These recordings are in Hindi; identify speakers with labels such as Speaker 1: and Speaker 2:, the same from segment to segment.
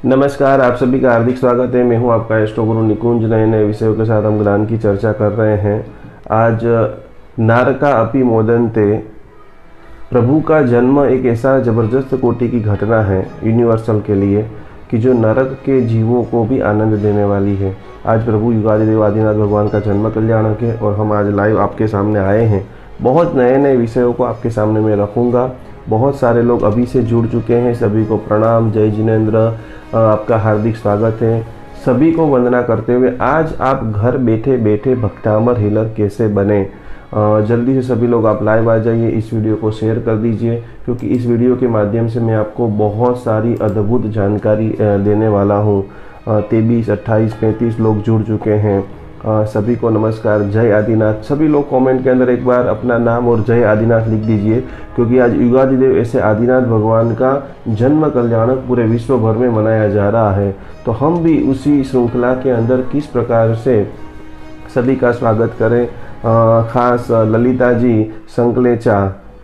Speaker 1: नमस्कार, आप सभी का हार्दिक स्वागत है। मैं हूं आपका एस्ट्रो गुरु निकुंज। नए नए विषयों के साथ हम ज्ञान की चर्चा कर रहे हैं। आज नारका अपि मोदन्ते, प्रभु का जन्म एक ऐसा जबरदस्त कोटि की घटना है यूनिवर्सल के लिए कि जो नरक के जीवों को भी आनंद देने वाली है। आज प्रभु युगादिदेव आदिनाथ भगवान का जन्म कल्याणक है और हम आज लाइव आपके सामने आए हैं। बहुत नए नए विषयों को आपके सामने मैं रखूँगा। बहुत सारे लोग अभी से जुड़ चुके हैं, सभी को प्रणाम। जय जिनेन्द्र, आपका हार्दिक स्वागत है। सभी को वंदना करते हुए आज आप घर बैठे बैठे भक्तामर हीलर कैसे बने, जल्दी से सभी लोग आप लाइव आ जाइए। इस वीडियो को शेयर कर दीजिए क्योंकि इस वीडियो के माध्यम से मैं आपको बहुत सारी अद्भुत जानकारी देने वाला हूँ। 23, 28, 35 लोग जुड़ चुके हैं। सभी को नमस्कार। जय आदिनाथ। सभी लोग कमेंट के अंदर एक बार अपना नाम और जय आदिनाथ लिख दीजिए क्योंकि आज युगादिदेव ऐसे आदिनाथ भगवान का जन्म कल्याणक पूरे विश्व भर में मनाया जा रहा है। तो हम भी उसी श्रृंखला के अंदर किस प्रकार से सभी का स्वागत करें। खास ललिता जी संकलेचा,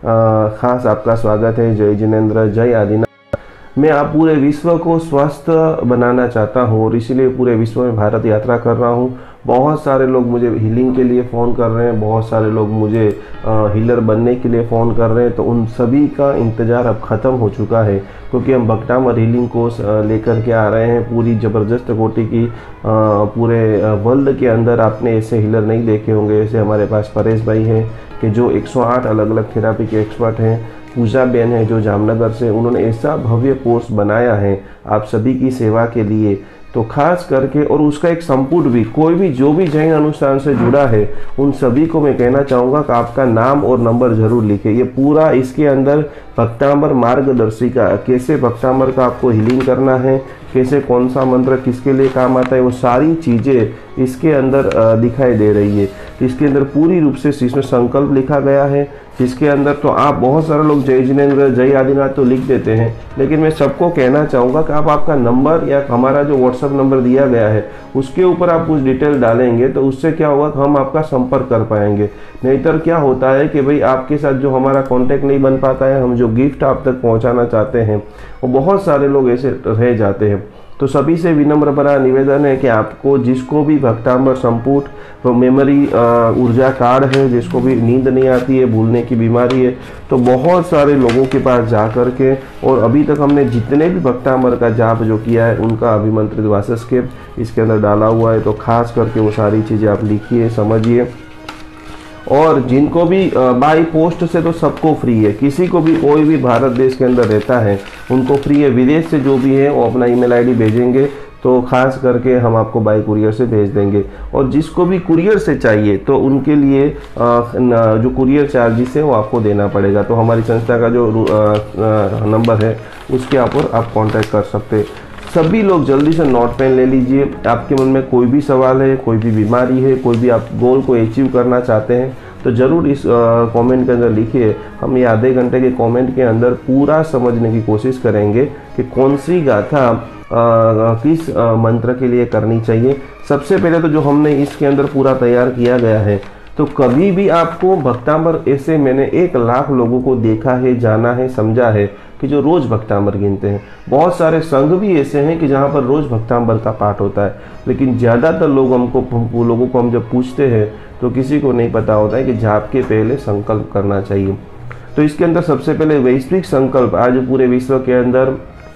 Speaker 1: खास आपका स्वागत है। जय जिनेन्द्र, जय आदिनाथ। मैं आप पूरे विश्व को स्वस्थ बनाना चाहता हूँ और इसीलिए पूरे विश्व में भारत यात्रा कर रहा हूँ। बहुत सारे लोग मुझे हीलिंग के लिए फ़ोन कर रहे हैं, बहुत सारे लोग मुझे हीलर बनने के लिए फ़ोन कर रहे हैं। तो उन सभी का इंतज़ार अब ख़त्म हो चुका है क्योंकि हम भक्तामर हीलिंग कोर्स लेकर के आ रहे हैं। पूरी ज़बरदस्त कोटि की पूरे वर्ल्ड के अंदर आपने ऐसे हीलर नहीं देखे होंगे। ऐसे हमारे पास परेश भाई हैं कि जो 108 अलग अलग थेरापी के एक्सपर्ट हैं। पूजा बेन है जो जामनगर से, उन्होंने ऐसा भव्य कोर्स बनाया है आप सभी की सेवा के लिए। तो खास करके और उसका एक संपूर्ण भी कोई भी जो भी जैन अनुष्ठान से जुड़ा है उन सभी को मैं कहना चाहूँगा कि आपका नाम और नंबर जरूर लिखें। ये पूरा इसके अंदर भक्तामर मार्गदर्शिका, कैसे भक्तामर का आपको हीलिंग करना है, कैसे कौन सा मंत्र किसके लिए काम आता है, वो सारी चीज़ें इसके अंदर दिखाई दे रही है। इसके अंदर पूरी रूप से इसमें संकल्प लिखा गया है जिसके अंदर तो आप बहुत सारे लोग जय जिनेन्द्र जय आदिनाथ तो लिख देते हैं, लेकिन मैं सबको कहना चाहूँगा कि आप आपका नंबर या हमारा जो व्हाट्सअप नंबर दिया गया है उसके ऊपर आप कुछ डिटेल डालेंगे तो उससे क्या होगा कि हम आपका संपर्क कर पाएंगे। नहींतर क्या होता है कि भाई आपके साथ जो हमारा कांटेक्ट नहीं बन पाता है, हम जो गिफ्ट आप तक पहुंचाना चाहते हैं वो बहुत सारे लोग ऐसे रह जाते हैं। तो सभी से विनम्र बना निवेदन है कि आपको जिसको भी भक्तामर संपुट मेमोरी ऊर्जा कार्ड है, जिसको भी नींद नहीं आती है, भूलने की बीमारी है, तो बहुत सारे लोगों के पास जा कर के और अभी तक हमने जितने भी भक्तामर का जाप जो किया है उनका अभिमंत्रित वासस्केप इसके अंदर डाला हुआ है। तो खास करके वो सारी चीज़ें आप लिखिए, समझिए। और जिनको भी बाई पोस्ट से तो सबको फ्री है, किसी को भी कोई भी भारत देश के अंदर रहता है उनको फ्री है। विदेश से जो भी है वो अपना ईमेल आईडी भेजेंगे तो खास करके हम आपको बाई कुरियर से भेज देंगे। और जिसको भी कुरियर से चाहिए तो उनके लिए जो कुरियर चार्जेस है वो आपको देना पड़ेगा। तो हमारी संस्था का जो नंबर है उसके ऊपर आप कांटेक्ट कर सकते हैं। सभी लोग जल्दी से नोट पेन ले लीजिए। आपके मन में कोई भी सवाल है, कोई भी बीमारी है, कोई भी आप गोल को अचीव करना चाहते हैं तो ज़रूर इस कमेंट के अंदर लिखिए। हम ये आधे घंटे के कमेंट के अंदर पूरा समझने की कोशिश करेंगे कि कौन सी गाथा किस मंत्र के लिए करनी चाहिए। सबसे पहले तो जो हमने इसके अंदर पूरा तैयार किया गया है, तो कभी भी आपको भक्तामर ऐसे मैंने 1 लाख लोगों को देखा है, जाना है, समझा है कि जो रोज़ भक्तामर गिनते हैं। बहुत सारे संघ भी ऐसे हैं कि जहाँ पर रोज़ भक्तामर का पाठ होता है, लेकिन ज़्यादातर लोगों को हम जब पूछते हैं तो किसी को नहीं पता होता है कि जाप के पहले संकल्प करना चाहिए। तो इसके अंदर सबसे पहले वैश्विक संकल्प। आज पूरे विश्व के अंदर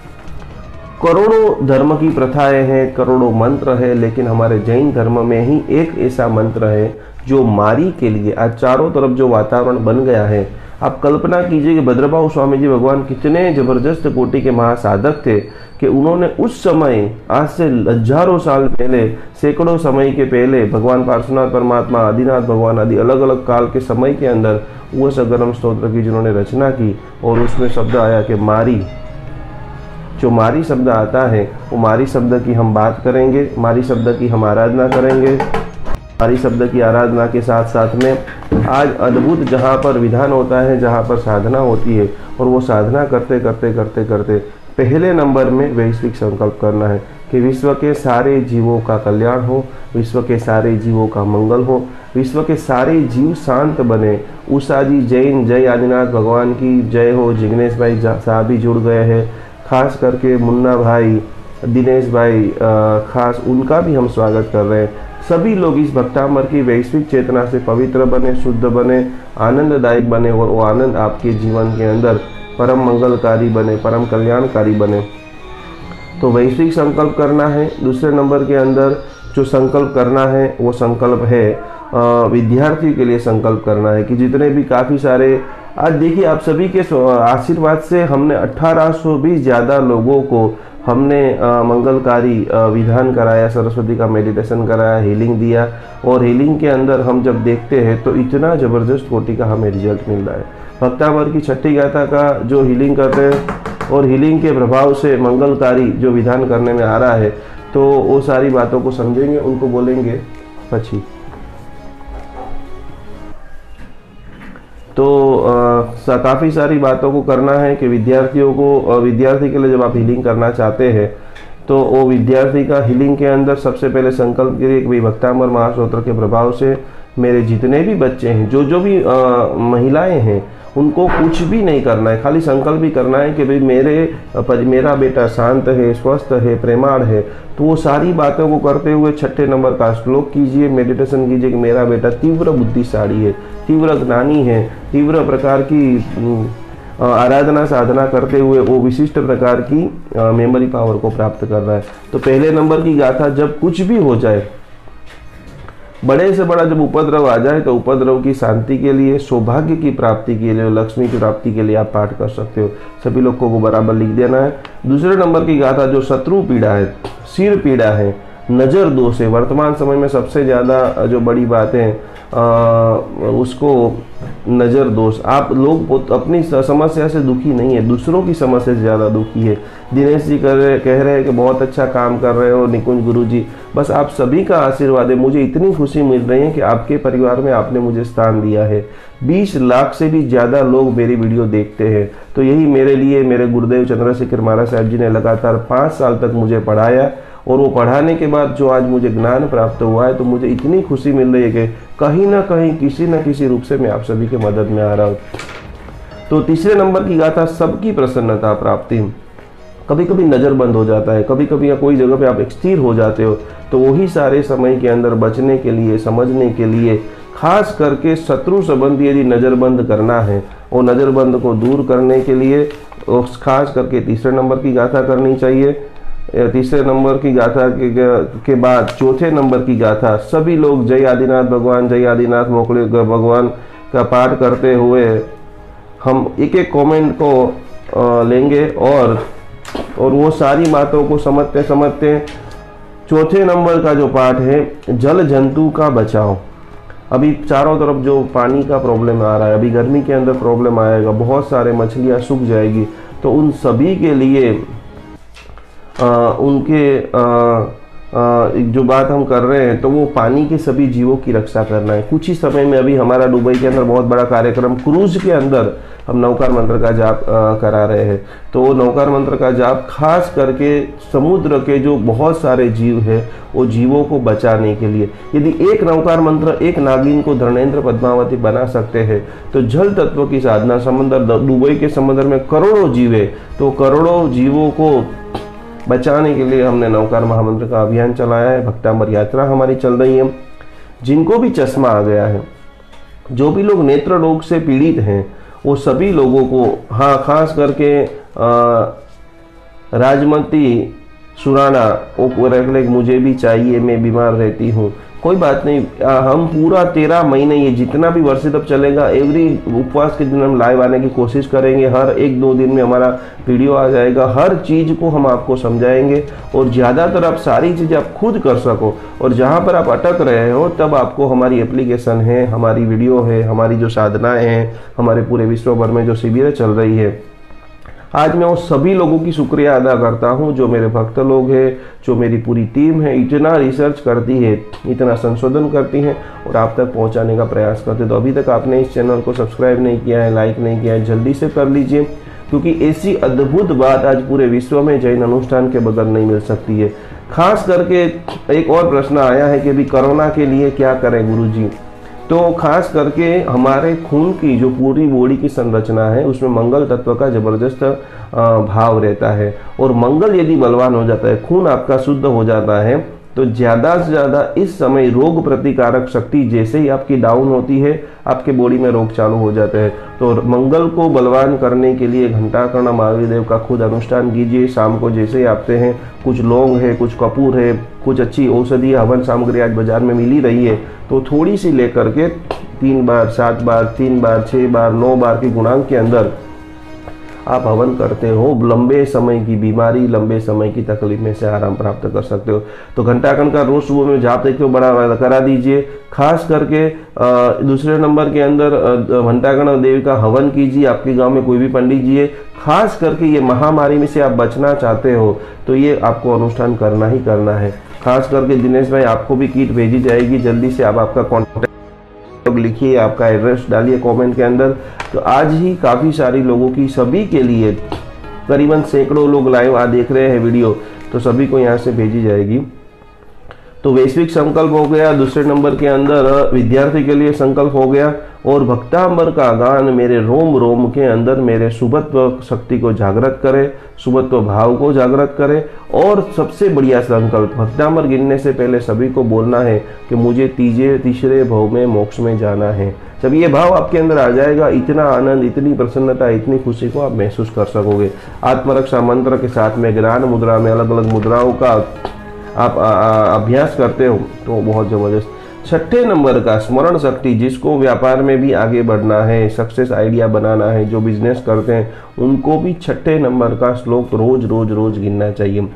Speaker 1: करोड़ों धर्म की प्रथाएं हैं, करोड़ों मंत्र है, लेकिन हमारे जैन धर्म में ही एक ऐसा मंत्र है जो मारी के लिए आज चारों तरफ जो वातावरण बन गया है। आप कल्पना कीजिए कि भद्रभाव स्वामी जी भगवान कितने जबरदस्त कोटि के महासाधक थे कि उन्होंने उस समय आज से हजारों साल पहले, सैकड़ों समय के पहले भगवान पार्श्वनाथ परमात्मा, आदिनाथ भगवान आदि अलग अलग काल के समय के अंदर वो सगरम स्तोत्र की जिन्होंने रचना की और उसमें शब्द आया कि मारी। जो मारी शब्द आता है वो मारी शब्द की हम बात करेंगे, मारी शब्द की हम आराधना करेंगे। मारी शब्द की आराधना के साथ साथ में आज अद्भुत जहाँ पर विधान होता है, जहाँ पर साधना होती है, और वो साधना करते करते करते करते पहले नंबर में वैश्विक संकल्प करना है कि विश्व के सारे जीवों का कल्याण हो, विश्व के सारे जीवों का मंगल हो, विश्व के सारे जीव शांत बने। उषा जी जैन, जय आदिनाथ भगवान की जय हो। जिग्नेश भाई साहब भी जुड़ गए हैं, खास करके मुन्ना भाई, दिनेश भाई, खास उनका भी हम स्वागत कर रहे हैं। सभी लोग इस भक्तामर की वैश्विक चेतना से पवित्र बने, शुद्ध बने, आनंददायक बने और वो आनंद आपके जीवन के अंदर परम मंगलकारी बने, परम कल्याणकारी बने। तो वैश्विक संकल्प करना है। दूसरे नंबर के अंदर जो संकल्प करना है वो संकल्प है विद्यार्थी के लिए संकल्प करना है कि जितने भी काफ़ी सारे, आज देखिए आप सभी के आशीर्वाद से हमने 1800 भी ज़्यादा लोगों को हमने मंगलकारी विधान कराया, सरस्वती का मेडिटेशन कराया, हीलिंग दिया। और हीलिंग के अंदर हम जब देखते हैं तो इतना ज़बरदस्त कोटि का हमें रिजल्ट मिल रहा है। भक्तामर की छठी गाथा का जो हीलिंग करते हैं और हीलिंग के प्रभाव से मंगलकारी जो विधान करने में आ रहा है, तो वो सारी बातों को समझेंगे, उनको बोलेंगे पछी। तो काफ़ी सारी बातों को करना है कि विद्यार्थियों को, विद्यार्थी के लिए जब आप हीलिंग करना चाहते हैं तो वो विद्यार्थी का हीलिंग के अंदर सबसे पहले संकल्प करिए कि भाई भक्तामर महास्तोत्र के प्रभाव से मेरे जितने भी बच्चे हैं, जो भी महिलाएं हैं, उनको कुछ भी नहीं करना है, खाली संकल्प भी करना है कि भाई मेरा बेटा शांत है, स्वस्थ है, प्रेमाड़ है। तो वो सारी बातों को करते हुए छठे नंबर का श्लोक कीजिए, मेडिटेशन कीजिए कि मेरा बेटा तीव्र बुद्धिशाली है, तीव्र ज्ञानी है, तीव्र प्रकार की आराधना साधना करते हुए वो विशिष्ट प्रकार की मेमोरी पावर को प्राप्त कर रहा है। तो पहले नंबर की गाथा, जब कुछ भी हो जाए, बड़े से बड़ा जब उपद्रव आ जाए, तो उपद्रव की शांति के लिए, सौभाग्य की प्राप्ति के लिए, लक्ष्मी की प्राप्ति के लिए आप पाठ कर सकते हो। सभी लोग को बराबर लिख देना है। दूसरे नंबर की गाथा, जो शत्रु पीड़ा है, सिर पीड़ा है, नज़र दोष है, वर्तमान समय में सबसे ज़्यादा जो बड़ी बात है उसको नज़र दोष। आप लोग अपनी समस्या से दुखी नहीं है, दूसरों की समस्या से ज़्यादा दुखी है। दिनेश जी कह रहे हैं कि बहुत अच्छा काम कर रहे हो निकुंज गुरुजी, बस आप सभी का आशीर्वाद है, मुझे इतनी खुशी मिल रही है कि आपके परिवार में आपने मुझे स्थान दिया है। 20 लाख से भी ज़्यादा लोग मेरी वीडियो देखते हैं। तो यही मेरे लिए मेरे गुरुदेव चंद्रशेखर महाराज साहब जी ने लगातार 5 साल तक मुझे पढ़ाया, और वो पढ़ाने के बाद जो आज मुझे ज्ञान प्राप्त हुआ है, तो मुझे इतनी खुशी मिल रही है कि कहीं ना कहीं किसी न किसी रूप से मैं आप सभी के मदद में आ रहा हूँ। तो तीसरे नंबर की गाथा, सबकी प्रसन्नता प्राप्ति। कभी कभी नज़र बंद हो जाता है, कभी कभी या कोई जगह पे आप स्थिर हो जाते हो, तो वही सारे समय के अंदर बचने के लिए, समझने के लिए, खास करके शत्रु संबंधी यदि नज़रबंद करना है और नज़रबंद को दूर करने के लिए खास करके तीसरे नंबर की गाथा करनी चाहिए। तीसरे नंबर की गाथा के बाद चौथे नंबर की गाथा, सभी लोग जय आदिनाथ भगवान, जय आदिनाथ मोकले भगवान का पाठ करते हुए हम एक एक कमेंट को लेंगे और वो सारी बातों को समझते समझते चौथे नंबर का जो पाठ है, जल जंतु का बचाव। अभी चारों तरफ जो पानी का प्रॉब्लम आ रहा है, अभी गर्मी के अंदर प्रॉब्लम आएगा, बहुत सारे मछलियाँ सूख जाएगी, तो उन सभी के लिए जो बात हम कर रहे हैं, तो वो पानी के सभी जीवों की रक्षा करना है। कुछ ही समय में अभी हमारा दुबई के अंदर बहुत बड़ा कार्यक्रम, क्रूज के अंदर हम नौकार मंत्र का जाप करा रहे हैं। तो वो नौकार मंत्र का जाप खास करके समुद्र के जो बहुत सारे जीव है, वो जीवों को बचाने के लिए, यदि एक नौकार मंत्र एक नागिन को धर्मेंद्र पद्मावती बना सकते हैं, तो जल तत्व की साधना, समंदर, दुबई के समंदर में करोड़ों जीव है, तो करोड़ों जीवों को बचाने के लिए हमने नौकार महामंत्र का अभियान चलाया है। भक्तामर यात्रा हमारी चल रही है। जिनको भी चश्मा आ गया है, जो भी लोग नेत्र रोग से पीड़ित हैं, वो सभी लोगों को, हाँ खास करके राजमती सुराना वो रेगुलर, मुझे भी चाहिए, मैं बीमार रहती हूँ, कोई बात नहीं, हम पूरा 13 महीने ये जितना भी वर्षिप चलेगा, एवरी उपवास के दिन हम लाइव आने की कोशिश करेंगे। हर 1-2 दिन में हमारा वीडियो आ जाएगा, हर चीज़ को हम आपको समझाएंगे और ज़्यादातर आप सारी चीज़ें आप खुद कर सको। और जहाँ पर आप अटक रहे हो, तब आपको हमारी एप्लीकेशन है, हमारी वीडियो है, हमारी जो साधनाएँ हैं, हमारे पूरे विश्व भर में जो शिविरें चल रही है, आज मैं उस सभी लोगों की शुक्रिया अदा करता हूं, जो मेरे भक्त लोग हैं, जो मेरी पूरी टीम है, इतना रिसर्च करती है, इतना संशोधन करती है और आप तक पहुंचाने का प्रयास करते हैं। तो अभी तक आपने इस चैनल को सब्सक्राइब नहीं किया है, लाइक नहीं किया है, जल्दी से कर लीजिए, क्योंकि ऐसी अद्भुत बात आज पूरे विश्व में जैन अनुष्ठान के बगैर नहीं मिल सकती है। खास करके एक और प्रश्न आया है कि अभी कोरोना के लिए क्या करें गुरुजी। तो खास करके हमारे खून की जो पूरी बॉडी की संरचना है उसमें मंगल तत्व का जबरदस्त भाव रहता है। और मंगल यदि बलवान हो जाता है, खून आपका शुद्ध हो जाता है, तो ज़्यादा से ज़्यादा इस समय रोग प्रतिकारक शक्ति जैसे ही आपकी डाउन होती है, आपके बॉडी में रोग चालू हो जाते हैं। तो मंगल को बलवान करने के लिए घंटाकर्ण महावीर देव का खुद अनुष्ठान कीजिए। शाम को जैसे ही आते हैं, कुछ लौंग है, कुछ कपूर है, कुछ अच्छी औषधीय हवन सामग्री आज बाजार में मिली रही है, तो थोड़ी सी लेकर के 3 बार, 7 बार, 3 बार, 6 बार, 9 बार के गुणांक के अंदर आप हवन करते हो, लंबे समय की बीमारी, लंबे समय की तकलीफ में से आराम प्राप्त कर सकते हो। तो घंटाकर्ण का रोज सुबह में जाप देखते हो बड़ा करा दीजिए। खास करके दूसरे नंबर के अंदर घंटाकर्ण देवी का हवन कीजिए। आपके गांव में कोई भी पंडित जी है, खास करके ये महामारी में से आप बचना चाहते हो तो ये आपको अनुष्ठान करना ही करना है। खास करके दिनेश भाई, आपको भी किट भेजी जाएगी जल्दी से। आप आपका कॉन्टैक्ट लिखिए, आपका एड्रेस डालिए कमेंट के अंदर। तो आज ही काफ़ी सारी लोगों की, सभी के लिए करीबन सैकड़ों लोग लाइव देख रहे हैं वीडियो, तो सभी को यहाँ से भेजी जाएगी। तो वैश्विक संकल्प हो गया, दूसरे नंबर के अंदर विद्यार्थी के लिए संकल्प हो गया, और भक्तांबर का गान मेरे रोम रोम के अंदर मेरे सुबत्व शक्ति को जागृत करे, सुबत्व भाव को जागृत करे। और सबसे बढ़िया संकल्प, भक्तांबर गिनने से पहले सभी को बोलना है कि मुझे तीसरे भाव में मोक्ष में जाना है। जब ये भाव आपके अंदर आ जाएगा, इतना आनंद, इतनी प्रसन्नता, इतनी खुशी को आप महसूस कर सकोगे। आत्मरक्षा मंत्र के साथ में ज्ञान मुद्रा में अलग अलग मुद्राओं का आप अभ्यास करते हो तो बहुत जबरदस्त। 6ठे नंबर का स्मरण शक्ति, जिसको व्यापार में भी आगे बढ़ना है, सक्सेस आइडिया बनाना है, जो बिजनेस करते हैं उनको भी 6ठे नंबर का श्लोक रोज रोज रोज गिनना चाहिए।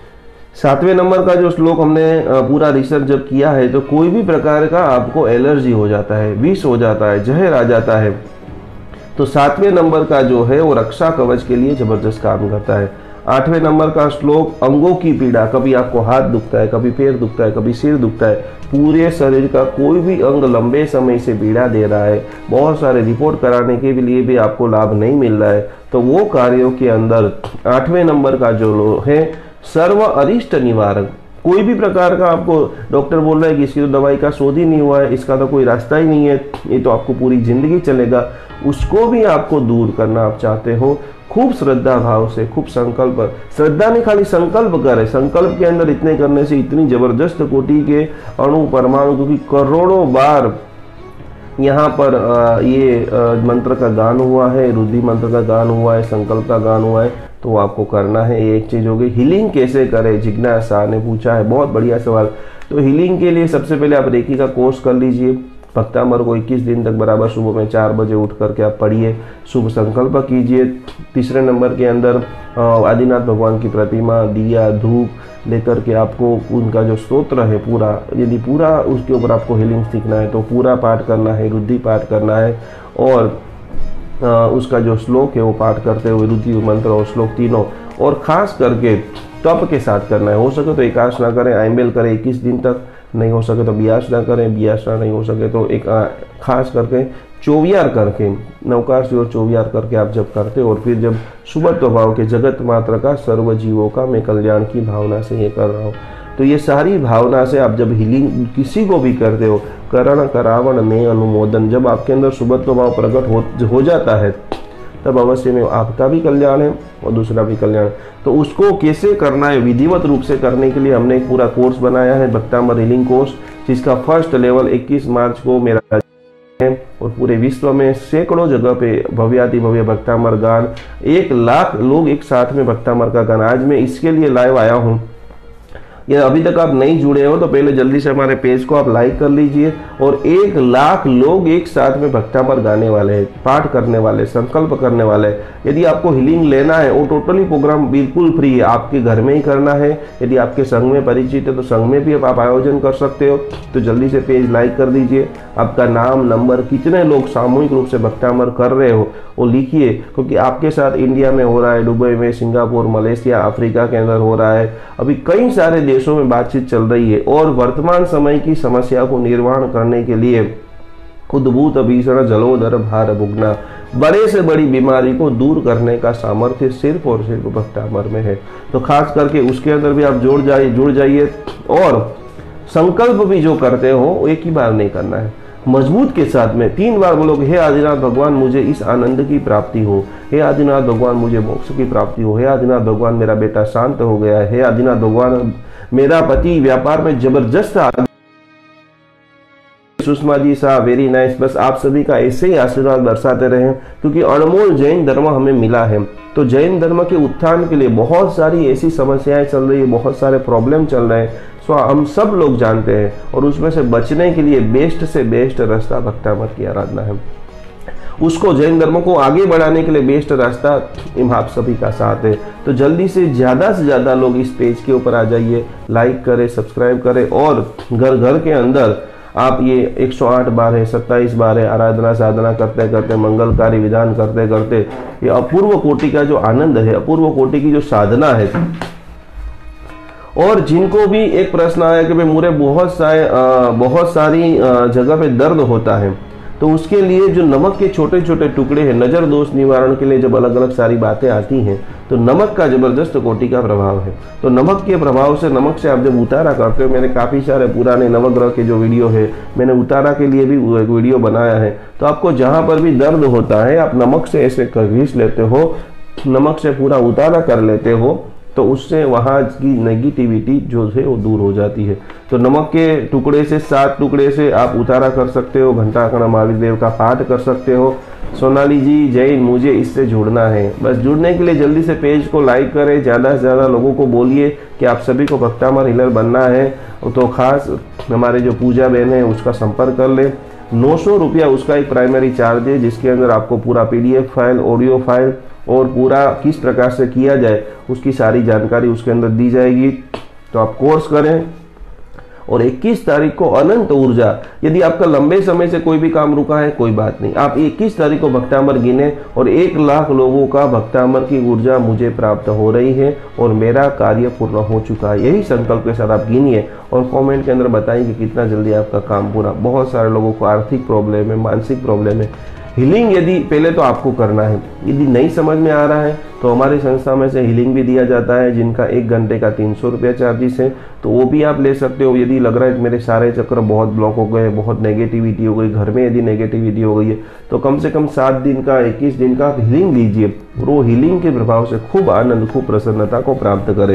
Speaker 1: 7वें नंबर का जो श्लोक हमने पूरा रिसर्च जब किया है, तो कोई भी प्रकार का आपको एलर्जी हो जाता है, विष हो जाता है, जहर आ जाता है, तो 7वें नंबर का जो है वो रक्षा कवच के लिए जबरदस्त काम करता है। 8वें नंबर का श्लोक अंगों की पीड़ा, कभी आपको हाथ दुखता है, कभी पैर दुखता है, कभी सिर दुखता है, पूरे शरीर का कोई भी अंग लंबे समय से पीड़ा दे रहा है, बहुत सारे रिपोर्ट कराने के लिए भी आपको लाभ नहीं मिल रहा है, तो वो कार्यों के अंदर 8वें नंबर का जो है सर्व अरिष्ट निवारक, कोई भी प्रकार का आपको डॉक्टर बोल रहा है कि इसकी तो दवाई का शोध ही नहीं हुआ है, इसका तो कोई रास्ता ही नहीं है, ये तो आपको पूरी जिंदगी चलेगा, उसको भी आपको दूर करना आप चाहते हो, खूब श्रद्धा भाव से, खूब संकल्प, श्रद्धा नहीं खाली संकल्प करे। संकल्प के अंदर इतने करने से इतनी जबरदस्त कोटि के अणु परमाणु, क्योंकि करोड़ों बार यहाँ पर ये मंत्र का गान हुआ है, रुद्धि मंत्र का गान हुआ है, संकल्प का गान हुआ है, तो आपको करना है। ये एक चीज़ हो गई। हीलिंग कैसे करें, जिज्ञासा ने पूछा है, बहुत बढ़िया सवाल। तो हीलिंग के लिए सबसे पहले आप रेकी का कोर्स कर लीजिए। भक्तांबर को 21 दिन तक बराबर सुबह में 4 बजे उठ करके आप पढ़िए, शुभ संकल्प कीजिए। तीसरे नंबर के अंदर आदिनाथ भगवान की प्रतिमा, दिया, धूप लेकर के आपको उनका जो स्तोत्र है पूरा, यदि पूरा उसके ऊपर आपको हीलिंग सीखना है तो पूरा पाठ करना है, रुद्धि पाठ करना है, और उसका जो श्लोक है वो पाठ करते हुए रुद्धि मंत्र और श्लोक तीनों, और खास करके तप के साथ करना है। हो सके तो एकाशना करें, आइम्बेल करें 21 दिन तक, नहीं हो सके तो बियासना करें, बियासना नहीं हो सके तो एक खास करके चौवियार करके, नवकार और चौवियार करके आप जब करते हो, और फिर जब सुबत्व भाव के जगत मात्र का, सर्व जीवों का मैं कल्याण की भावना से ये कर रहा हूँ, तो ये सारी भावना से आप जब हीलिंग किसी को भी करते हो, करण करावण में अनुमोदन, जब आपके अंदर सुबत्व भाव प्रकट हो जाता है, तब अवश्य में आपका भी कल्याण है और दूसरा भी कल्याण। तो उसको कैसे करना है, विधिवत रूप से करने के लिए हमने एक पूरा कोर्स बनाया है, भक्तांबर हीलिंग कोर्स, जिसका फर्स्ट लेवल 21 मार्च को मेरा है, और पूरे विश्व में सैकड़ों जगह पे भव्याति भव्य भक्तांबर गान, 1 लाख लोग एक साथ में भक्तांबर का गान, आज मैं इसके लिए लाइव आया हूँ। ये अभी तक आप नहीं जुड़े हो तो पहले जल्दी से हमारे पेज को आप लाइक कर लीजिए, और 1 लाख लोग एक साथ में भक्तांबर गाने वाले हैं, पाठ करने वाले, संकल्प करने वाले। यदि आपको हीलिंग लेना है, वो टोटली प्रोग्राम बिल्कुल फ्री है, आपके घर में ही करना है। यदि आपके संघ में परिचित है तो संघ में भी आप आयोजन कर सकते हो। तो जल्दी से पेज लाइक कर दीजिए, आपका नाम, नंबर, कितने लोग सामूहिक रूप से भक्तांबर कर रहे हो वो लिखिए, क्योंकि आपके साथ इंडिया में हो रहा है, दुबई में, सिंगापुर, मलेशिया, अफ्रीका के अंदर हो रहा है, अभी कई सारे देशों में बातचीत चल रही है। और वर्तमान समय की समस्या को निर्वहन करने के लिए उद्भूत भीषण जलोदर भार भुगना, बड़े से बड़ी बीमारी को दूर करने का सामर्थ्य सिर्फ और सिर्फ भक्तांबर में है। तो खास करके उसके अंदर भी आप जुड़ जाइए। और संकल्प भी जो करते हो एक ही बार नहीं करना है, मजबूत के साथ में 3 बार बोलोगे, हे आदिनाथ भगवान मुझे इस आनंद की प्राप्ति हो, हे आदिनाथ भगवान मुझे मोक्ष की प्राप्ति हो, हे आदिनाथ भगवान मेरा बेटा शांत हो गया है, हे आदिनाथ भगवान मेरा पति व्यापार में जबरदस्त आगे। सुषमा जी साहब वेरी नाइस। बस आप सभी का ऐसे ही आशीर्वाद बरसाते रहें, क्योंकि अनमोल जैन धर्म हमें मिला है। तो जैन धर्म के उत्थान के लिए बहुत सारी ऐसी समस्याएं चल रही है, बहुत सारे प्रॉब्लम चल रहे हैं, सो हम सब लोग जानते हैं, और उसमें से बचने के लिए बेस्ट से बेस्ट रास्ता भक्तामृत की आराधना है। उसको जैन धर्म को आगे बढ़ाने के लिए बेस्ट रास्ता आप सभी का साथ है। तो जल्दी से ज़्यादा लोग इस पेज के ऊपर आ जाइए, लाइक करें, सब्सक्राइब करें, और घर घर के अंदर आप ये 108 बार है, 27 बार है, आराधना साधना करते करते, मंगलकारी विधान करते करते, ये अपूर्व कोटि का जो आनंद है, अपूर्व कोटि की जो साधना है। और जिनको भी एक प्रश्न आया कि भाई मुझे बहुत सारी जगह पे दर्द होता है, तो उसके लिए जो नमक के छोटे छोटे टुकड़े हैं, नज़र दोष निवारण के लिए जब अलग अलग सारी बातें आती हैं, तो नमक का जबरदस्त कोटि का प्रभाव है। तो नमक के प्रभाव से, नमक से आप जब उतारा करते हो, मैंने काफ़ी सारे पुराने नवग्रह के जो वीडियो है, मैंने उतारा के लिए भी एक वीडियो बनाया है। तो आपको जहाँ पर भी दर्द होता है, आप नमक से ऐसे घिस लेते हो, नमक से पूरा उतारा कर लेते हो, तो उससे वहाँ की नेगेटिविटी जो है वो दूर हो जाती है। तो नमक के टुकड़े से, 7 टुकड़े से आप उतारा कर सकते हो, घंटाकर्ण महावीर देव का पाठ कर सकते हो। सोनाली जी जैन, मुझे इससे जुड़ना है। बस जुड़ने के लिए जल्दी से पेज को लाइक करें, ज़्यादा से ज़्यादा लोगों को बोलिए कि आप सभी को भक्तामृत हीलर बनना है। तो खास हमारे जो पूजा बहन है उसका संपर्क कर ले। 900 रुपया उसका एक प्राइमरी चार्ज है, जिसके अंदर आपको पूरा PDF फाइल, ऑडियो फाइल और पूरा किस प्रकार से किया जाए उसकी सारी जानकारी उसके अंदर दी जाएगी। तो आप कोर्स करें, और 21 तारीख को अनंत ऊर्जा, यदि आपका लंबे समय से कोई भी काम रुका है कोई बात नहीं, आप 21 तारीख को भक्तामृत गिने, और 1 लाख लोगों का भक्तामृत की ऊर्जा मुझे प्राप्त हो रही है और मेरा कार्य पूर्ण हो चुका है। यही संकल्प के साथ आप गिनिए और कमेंट के अंदर बताइए कि कितना जल्दी आपका काम पूरा। बहुत सारे लोगों को आर्थिक प्रॉब्लम है, मानसिक प्रॉब्लम है। हीलिंग यदि पहले तो आपको करना है, यदि नहीं समझ में आ रहा है तो हमारी संस्था में से हीलिंग भी दिया जाता है, जिनका 1 घंटे का 300 रुपया चार्जेस है, तो वो भी आप ले सकते हो। यदि लग रहा है कि मेरे सारे चक्र बहुत ब्लॉक हो गए, बहुत नेगेटिविटी हो गई, घर में यदि नेगेटिविटी हो गई है, तो कम से कम 7 दिन का, 21 दिन का आप हीलिंग लीजिए। वो हीलिंग के प्रभाव से खूब आनंद, खूब प्रसन्नता को प्राप्त करें।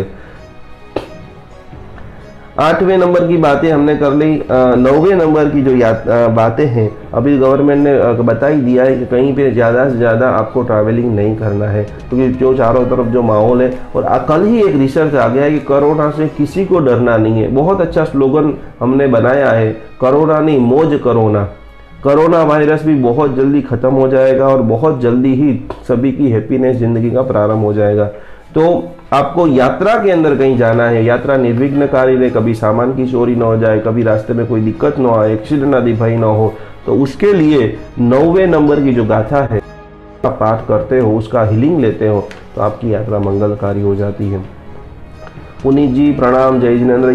Speaker 1: 8वें नंबर की बातें हमने कर ली। 9वें नंबर की जो बातें हैं, अभी गवर्नमेंट ने बता ही दिया है कि कहीं पे ज़्यादा से ज़्यादा आपको ट्रैवलिंग नहीं करना है, क्योंकि जो चारों तरफ जो माहौल है, और कल ही एक रिसर्च आ गया है कि कोरोना से किसी को डरना नहीं है। बहुत अच्छा स्लोगन हमने बनाया है, कोरोना नहीं मौज कोरोना। कोरोना वायरस भी बहुत जल्दी ख़त्म हो जाएगा और बहुत जल्दी ही सभी की हैप्पीनेस ज़िंदगी का प्रारंभ हो जाएगा। तो आपको यात्रा के अंदर कहीं जाना है, यात्रा निर्विघ्नकारी रहे, कभी सामान की चोरी ना हो जाए, कभी रास्ते में कोई दिक्कत ना आए, एक्सीडेंट आदि भय ना हो, तो उसके लिए 9वें नंबर की जो गाथा है आप पाठ करते हो, उसका हीलिंग लेते हो, तो आपकी यात्रा मंगलकारी हो जाती है। पुनीत जी प्रणाम, जय जिनेंद्र।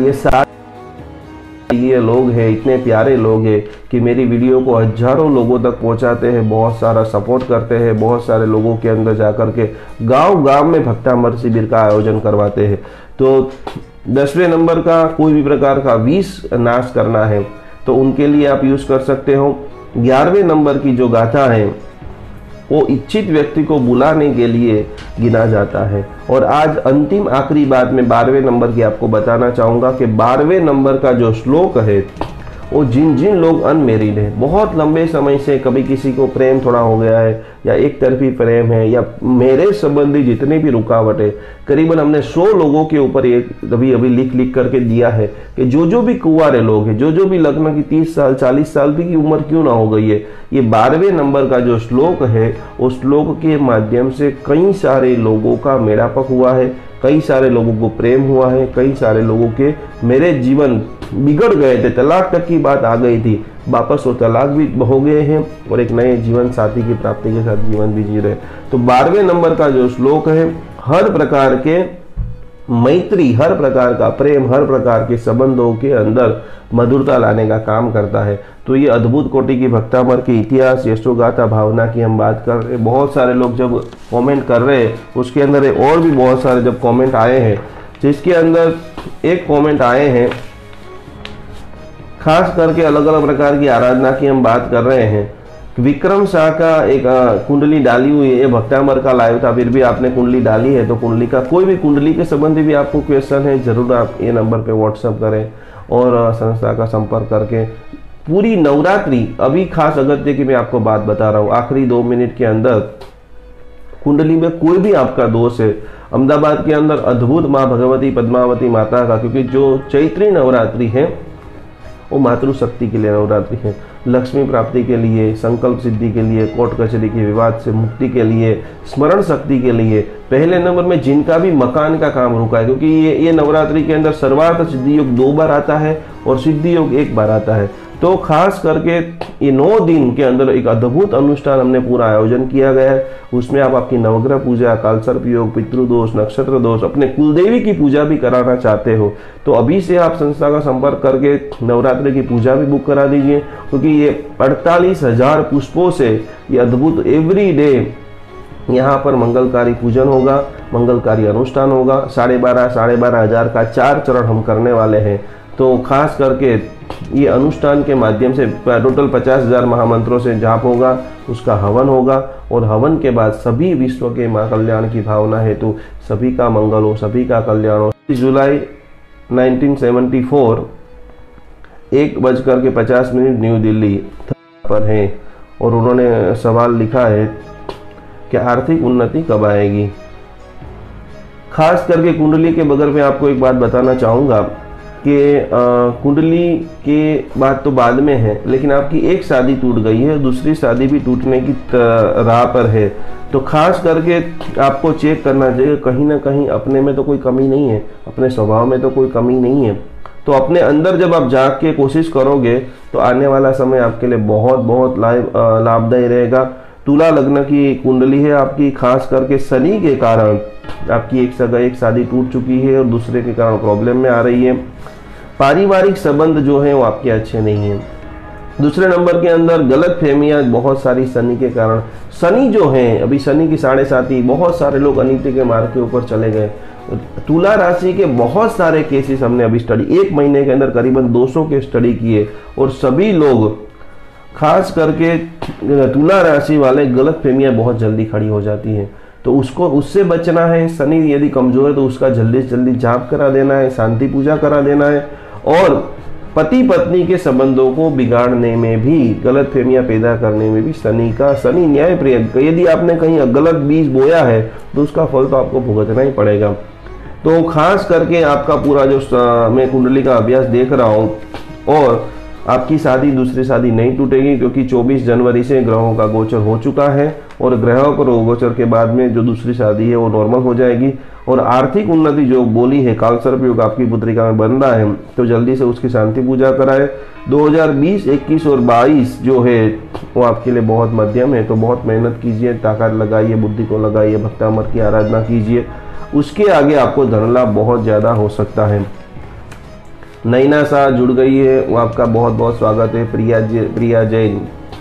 Speaker 1: ये लोग हैं, इतने प्यारे लोग हैं कि मेरी वीडियो को हजारों लोगों तक पहुंचाते हैं, बहुत सारा सपोर्ट करते हैं, बहुत सारे लोगों के अंदर जाकर के गांव-गांव में भक्तामृत शिविर का आयोजन करवाते हैं। तो 10वें नंबर का कोई भी प्रकार का विष नाश करना है तो उनके लिए आप यूज कर सकते हो। 11वें नंबर की जो गाथा है वो इच्छित व्यक्ति को बुलाने के लिए गिना जाता है। और आज अंतिम आखिरी बात में 12वें नंबर की आपको बताना चाहूँगा कि 12वें नंबर का जो श्लोक है वो जिन जिन लोग अनमेरिड है, बहुत लंबे समय से कभी किसी को प्रेम थोड़ा हो गया है, या एक तरफी प्रेम है, या मेरे संबंधी जितने भी रुकावट है, करीबन हमने 100 लोगों के ऊपर ये अभी लिख करके दिया है कि जो भी कुंवारे लोग हैं, जो भी लग्न की 30 साल 40 साल भी की उम्र क्यों ना हो गई है, ये 12वें नंबर का जो श्लोक है उस श्लोक के माध्यम से कई सारे लोगों का मेड़ापक हुआ है, कई सारे लोगों को प्रेम हुआ है, कई सारे लोगों के मेरे जीवन बिगड़ गए थे, तलाक तक की बात आ गई थी, वापस वो तलाक भी हो गए हैं और एक नए जीवन साथी की प्राप्ति के साथ जीवन भी जी रहे। तो 12वें नंबर का जो श्लोक है हर प्रकार के मैत्री, हर प्रकार का प्रेम, हर प्रकार के संबंधों के अंदर मधुरता लाने का काम करता है। तो ये अद्भुत कोटि की भक्तामृत के इतिहास, यशोगाथा, भावना की हम बात कर रहे हैं। बहुत सारे लोग जब कमेंट कर रहे हैं उसके अंदर और भी बहुत सारे जब कमेंट आए हैं, जिसके अंदर एक कमेंट आए हैं खास करके अलग अलग प्रकार की आराधना की हम बात कर रहे हैं। विक्रम शाह का एक कुंडली डाली हुई है, ये भक्तामर का लाइव था, फिर भी आपने कुंडली डाली है तो कुंडली का कोई भी कुंडली के संबंधी भी आपको क्वेश्चन है, जरूर आप ये नंबर पे व्हाट्सएप करें और संस्था का संपर्क करके पूरी नवरात्रि, अभी खास अगत्य की मैं आपको बात बता रहा हूँ, आखिरी 2 मिनट के अंदर कुंडली में कोई भी आपका दोष है, अहमदाबाद के अंदर अद्भुत माँ भगवती पद्मावती माता का, क्योंकि जो चैत्री नवरात्रि है वो मातृशक्ति के लिए नवरात्रि है, लक्ष्मी प्राप्ति के लिए, संकल्प सिद्धि के लिए, कोर्ट कचहरी के विवाद से मुक्ति के लिए, स्मरण शक्ति के लिए। पहले नंबर में जिनका भी मकान का काम रुका है, क्योंकि ये नवरात्रि के अंदर सर्वार्थ सिद्धि योग 2 बार आता है और सिद्धि योग 1 बार आता है। तो खास करके ये 9 दिन के अंदर एक अद्भुत अनुष्ठान हमने पूरा आयोजन किया गया है। उसमें आप आपकी नवग्रह पूजा, कालसर्प योग, पितृदोष, नक्षत्र दोष, अपने कुलदेवी की पूजा भी कराना चाहते हो तो अभी से आप संस्था का संपर्क करके नवरात्रि की पूजा भी बुक करा दीजिए, क्योंकि ये 48,000 पुष्पों से ये अद्भुत एवरी डे यहाँ पर मंगलकारी पूजन होगा, मंगलकारी अनुष्ठान होगा। 12,500 का 4 चरण हम करने वाले हैं। तो खास करके ये अनुष्ठान के माध्यम से टोटल 50,000 महामंत्रों से जाप होगा, उसका हवन होगा और हवन के बाद सभी विश्व के मां कल्याण की भावना हेतु सभी का मंगल हो, सभी का कल्याण हो। जुलाई 1974 1:50 न्यू दिल्ली पर है और उन्होंने सवाल लिखा है कि आर्थिक उन्नति कब आएगी। खास करके कुंडली के बगैर मैं आपको एक बात बताना चाहूँगा कि कुंडली के बात तो बाद में है, लेकिन आपकी एक शादी टूट गई है, दूसरी शादी भी टूटने की राह पर है। तो खास करके आपको चेक करना चाहिए, कहीं ना कहीं अपने में तो कोई कमी नहीं है, अपने स्वभाव में तो कोई कमी नहीं है। तो अपने अंदर जब आप जाग के कोशिश करोगे तो आने वाला समय आपके लिए बहुत बहुत लाभदायी रहेगा। तुला लग्न की कुंडली है आपकी, खास करके शनि के कारण आपकी एक शादी टूट चुकी है और दूसरे के कारण प्रॉब्लम में आ रही है। पारिवारिक संबंध जो है वो आपके अच्छे नहीं है। दूसरे नंबर के अंदर गलत फहमियाँ बहुत सारी शनि के कारण, शनि जो है अभी शनि की 7.5, बहुत सारे लोग अनित्य के मार्ग के ऊपर चले गए। तुला राशि के बहुत सारे केसेस हमने अभी स्टडी, 1 महीने के अंदर करीबन 200 के स्टडी किए और सभी लोग खास करके तुला राशि वाले गलत फहमियाँ बहुत जल्दी खड़ी हो जाती हैं। तो उससे बचना है। शनि यदि कमजोर है तो उसका जल्दी से जल्दी जाप करा देना है, शांति पूजा करा देना है और पति पत्नी के संबंधों को बिगाड़ने में भी, गलत फहमियाँ पैदा करने में भी शनि न्याय प्रिय। यदि आपने कहीं गलत बीज बोया है तो उसका फल तो आपको भुगतना ही पड़ेगा। तो खास करके आपका पूरा जो मैं कुंडली का अभ्यास देख रहा हूँ और आपकी शादी, दूसरी शादी नहीं टूटेगी, क्योंकि 24 जनवरी से ग्रहों का गोचर हो चुका है और ग्रहों पर गोचर के बाद में जो दूसरी शादी है वो नॉर्मल हो जाएगी। और आर्थिक उन्नति जो बोली है, कालसर्प योग आपकी पुत्रिका में बन रहा है तो जल्दी से उसकी शांति पूजा कराए। 2020, 21 और 22 जो है वो आपके लिए बहुत मध्यम है, तो बहुत मेहनत कीजिए, ताकत लगाइए, बुद्धि को लगाइए, भक्तामर की आराधना कीजिए, उसके आगे आपको धन लाभ बहुत ज़्यादा हो सकता है। नैना शाह जुड़ गई है, वो आपका बहुत बहुत स्वागत है। प्रिया जैन,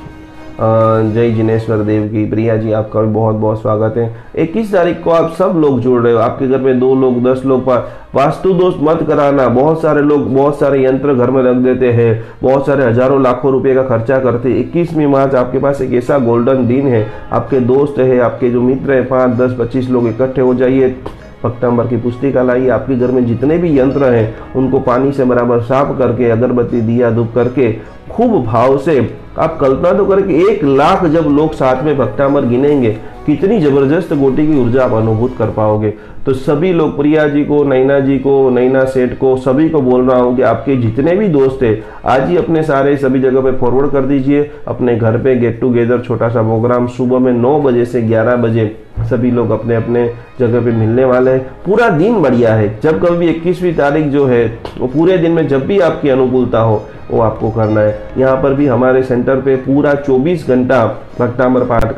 Speaker 1: जय जिनेश्वर देव की प्रिया जी, आपका भी बहुत बहुत स्वागत है। 21 तारीख को आप सब लोग जुड़ रहे हो, आपके घर में 2 लोग 10 लोग पर वास्तु दोष मत कराना। बहुत सारे लोग बहुत सारे यंत्र घर में रख देते हैं, बहुत सारे हजारों लाखों रुपए का खर्चा करते हैं। 21वीं मार्च आपके पास एक ऐसा गोल्डन दिन है, आपके दोस्त है, आपके जो मित्र है, 5, 10, 25 लोग इकट्ठे हो जाइए, भक्तामर की पुस्तिका लाइए। आपके घर में जितने भी यंत्र हैं उनको पानी से बराबर साफ करके, अगरबत्ती दिया धूप करके, खूब भाव से आप कल्पना तो करें कि 1 लाख जब लोग साथ में भक्तामर गिनेंगे, कितनी जबरदस्त गोटी की ऊर्जा आप अनुभूत कर पाओगे। तो सभी लोग, प्रिया जी को, नैना जी को, नैना सेठ को, सभी को बोल रहा हूँ कि आपके जितने भी दोस्त हैं आज ही अपने सारे सभी जगह पे फॉरवर्ड कर दीजिए। अपने घर पे गेट टुगेदर छोटा सा प्रोग्राम सुबह में 9 बजे से 11 बजे सभी लोग अपने अपने जगह पे मिलने वाले हैं। पूरा दिन बढ़िया है, जब कभी 21वीं तारीख जो है वो पूरे दिन में जब भी आपकी अनुकूलता हो वो आपको करना है। यहाँ पर भी हमारे सेंटर पे पूरा 24 घंटा भक्तामर पाठ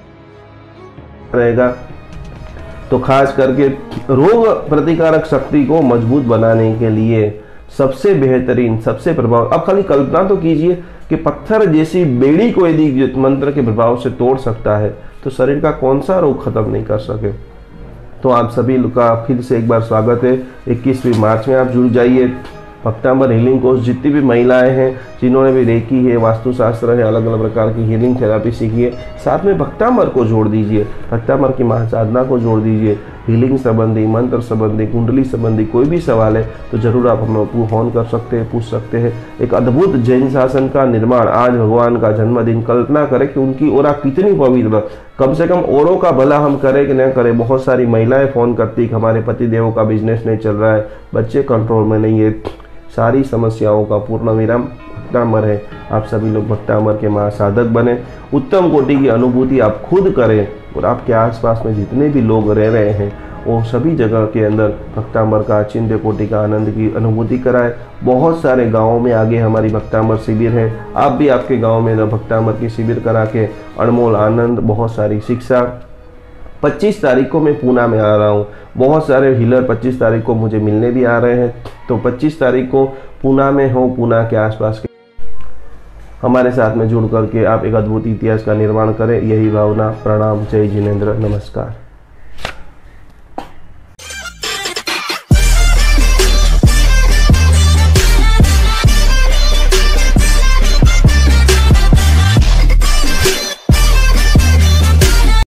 Speaker 1: रहेगा। तो खास करके रोग प्रतिकारक शक्ति को मजबूत बनाने के लिए सबसे बेहतरीन, सबसे प्रभाव, अब खाली कल्पना तो कीजिए कि पत्थर जैसी बेड़ी को यदि मंत्र के प्रभाव से तोड़ सकता है तो शरीर का कौन सा रोग खत्म नहीं कर सके। तो आप सभी का फिर से एक बार स्वागत है। 21वीं मार्च में आप जुड़ जाइए भक्तामर हीलिंग कोर्स जितनी भी महिलाएं हैं जिन्होंने भी रेकी है, वास्तुशास्त्र है, अलग अलग प्रकार की हीलिंग थेरेपी सीखी है, साथ में भक्तामर को जोड़ दीजिए, भक्तामर की महासाधना को जोड़ दीजिए। हीलिंग संबंधी, मंत्र संबंधी, कुंडली संबंधी कोई भी सवाल है तो जरूर आप हमें फोन कर सकते हैं, पूछ सकते हैं। एक अद्भुत जैन शासन का निर्माण, आज भगवान का जन्मदिन, कल्पना करें कि उनकी ओरा कितनी पवित्र, कम से कम औरों का भला हम करें कि न करें। बहुत सारी महिलाएं फोन करती कि हमारे पति देवों का बिजनेस नहीं चल रहा है, बच्चे कंट्रोल में नहीं है, सारी समस्याओं का पूर्ण विराम भक्तामर है। आप सभी लोग भक्तामर के महासाधक बने, उत्तम कोटि की अनुभूति आप खुद करें और आपके आसपास में जितने भी लोग रह रहे हैं वो सभी जगह के अंदर भक्तामर का अचिंत्य कोटि का आनंद की अनुभूति कराए। बहुत सारे गांवों में आगे हमारी भक्तामर शिविर है, आप भी आपके गांव में भक्तामर की शिविर करा के अनमोल आनंद, बहुत सारी शिक्षा। 25 तारीख को मैं पूना में आ रहा हूँ, बहुत सारे हीलर 25 तारीख को मुझे मिलने भी आ रहे हैं, तो 25 तारीख को पूना में हो, पूना के आसपास के हमारे साथ में जुड़ करके आप एक अद्भुत इतिहास का निर्माण करें। यही भावना। प्रणाम। जय जिनेंद्र। नमस्कार।